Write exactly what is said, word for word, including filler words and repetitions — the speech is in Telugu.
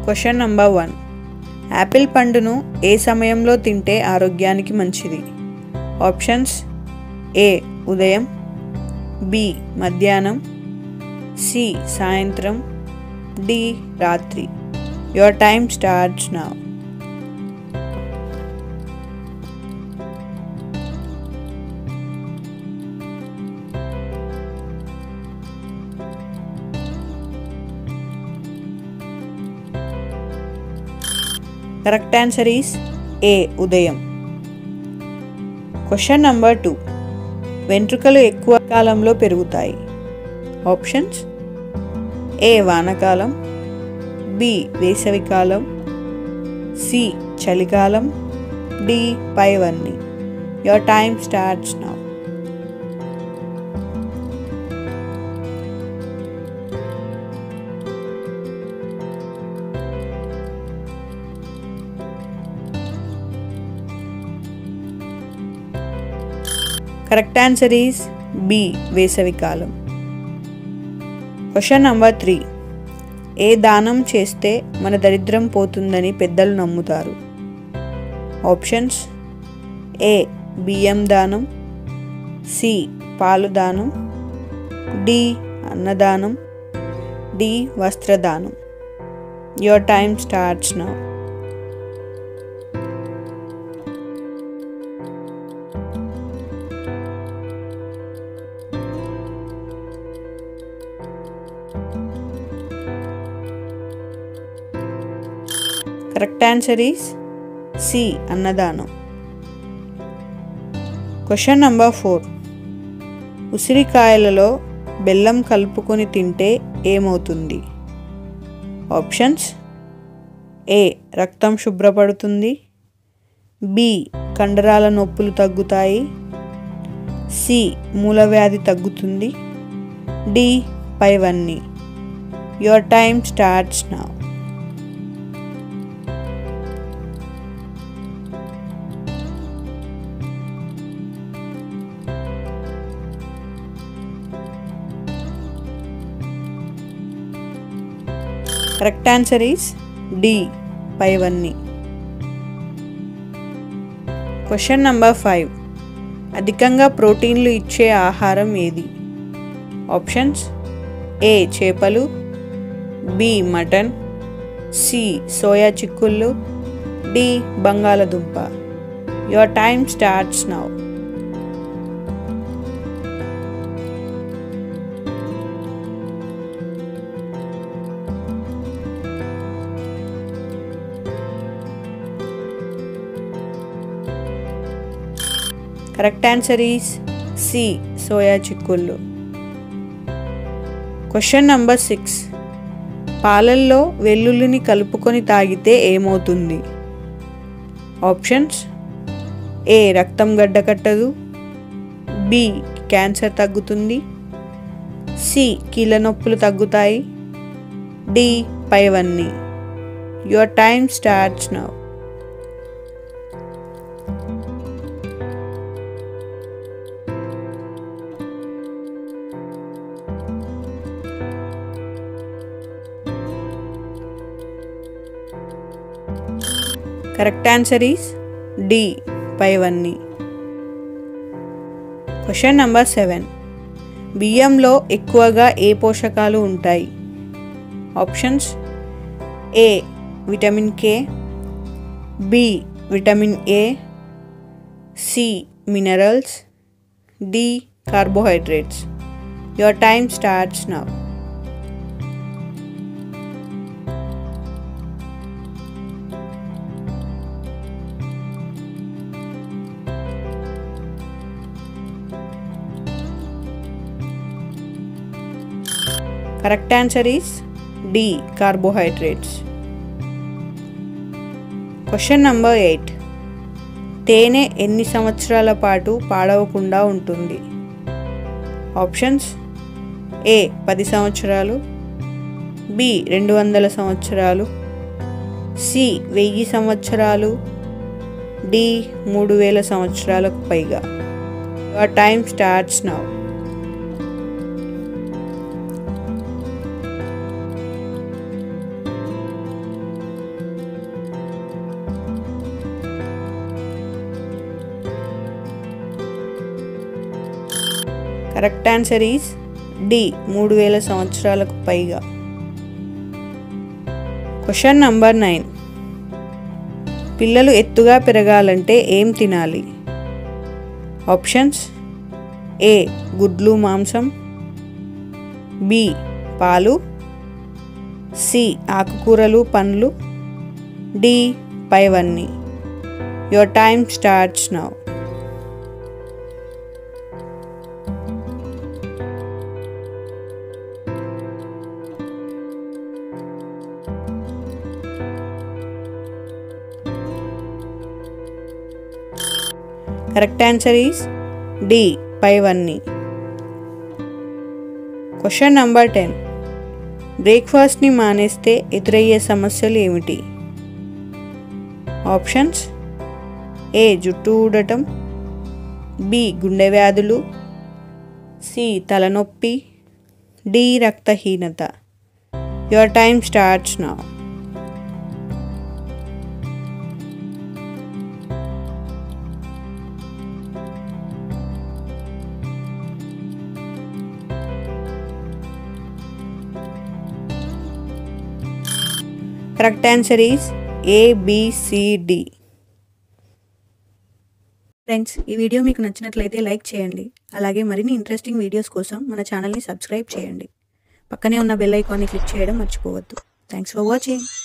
Question number one. యాపిల్ పండును ఏ సమయంలో తింటే ఆరోగ్యానికి మంచిది? ఆప్షన్స్: ఏ ఉదయం, బి మధ్యాహ్నం, సి సాయంత్రం, డి రాత్రి. Your time starts now. Correct answer is A ఉదయం. Question number two. వెంట్రుకలు ఎక్కువ కాలంలో పెరుగుతాయి. ఆప్షన్స్: ఏ వానాకాలం, బి వేసవికాలం, సి చలికాలం, డి పైవన్నీ. Your time starts now. Correct answer is B వేసవికాలం. Question number three. ఏ దానం చేస్తే మన దరిద్రం పోతుందని పెద్దలు నమ్ముతారు? ఆప్షన్స్: ఏ బియ్యం దానం, సి పాలు దానం, డి అన్నదానం, డి వస్త్రదానం. Your time starts now. Correct answer is C అన్నదానం. Question number four. ఉసిరికాయలలో బెల్లం కలుపుకొని తింటే ఏమవుతుంది? ఆప్షన్స్: ఏ రక్తం శుభ్రపడుతుంది, బి కండరాల నొప్పులు తగ్గుతాయి, సి మూలవ్యాధి తగ్గుతుంది, డి పైవన్నీ. Your time starts now. Correct answer is D పైవన్నీ. Question number five. అధికంగా ప్రోటీన్లు ఇచ్చే ఆహారం ఏది? ఆప్షన్స్: ఏ చేపలు, బి మటన్, సి సోయా చిక్కుళ్ళు, డి బంగాళదుంప. Your time starts now. Correct answer is C soya చిక్కుళ్ళు. Question number six. పాలల్లో వెల్లుల్లిని కలుపుకొని తాగితే ఏమవుతుంది? ఆప్షన్స్: ఏ రక్తం గడ్డకట్టదు, బి క్యాన్సర్ తగ్గుతుంది, సి కీళ్ళ నొప్పులు తగ్గుతాయి, డి పైవన్నీ. Your time starts now. Correct answer is D పైవన్నీ. Question number seven. బియ్యంలో ఎక్కువగా ఏ పోషకాలు ఉంటాయి? Options: A vitamin K, B vitamin A, C minerals, D carbohydrates. Your time starts now. Correct answer is D carbohydrates. Question number eight. తేనె ఎన్ని సంవత్సరాల పాటు పాడవకుండా ఉంటుంది? ఆప్షన్స్: ఏ పది సంవత్సరాలు, బి రెండు వందల సంవత్సరాలు, సి వెయ్యి సంవత్సరాలు, డి మూడు వేల సంవత్సరాలకు పైగా. Your time starts now. Correct answer is D మూడు వేల సంవత్సరాలకు పైగా. Question number nine. పిల్లలు ఎత్తుగా పెరగాలంటే ఏం తినాలి? ఆప్షన్స్: ఏ గుడ్లు మాంసం, బి పాలు, సి ఆకుకూరలు పండ్లు, డి పైవన్నీ. Your time starts now. Correct answer is D పైవన్నీ. Question number ten. బ్రేక్ఫాస్ట్ని మానేస్తే ఎదురయ్యే సమస్యలు ఏమిటి? ఆప్షన్స్: ఏ జుట్టు ఊడటం, బి గుండె వ్యాధులు, సి తలనొప్పి, డి రక్తహీనత. Your time starts now. Correct answer is A B C D. Friends, ఈ వీడియో మీకు నచ్చినట్లయితే లైక్ చేయండి. అలాగే మరిన్ని ఇంట్రెస్టింగ్ వీడియోస్ కోసం మన ఛానల్ని సబ్స్క్రైబ్ చేయండి. పక్కనే ఉన్న బెల్ ఐకాన్ని క్లిక్ చేయడం మర్చిపోవద్దు. Thanks for watching.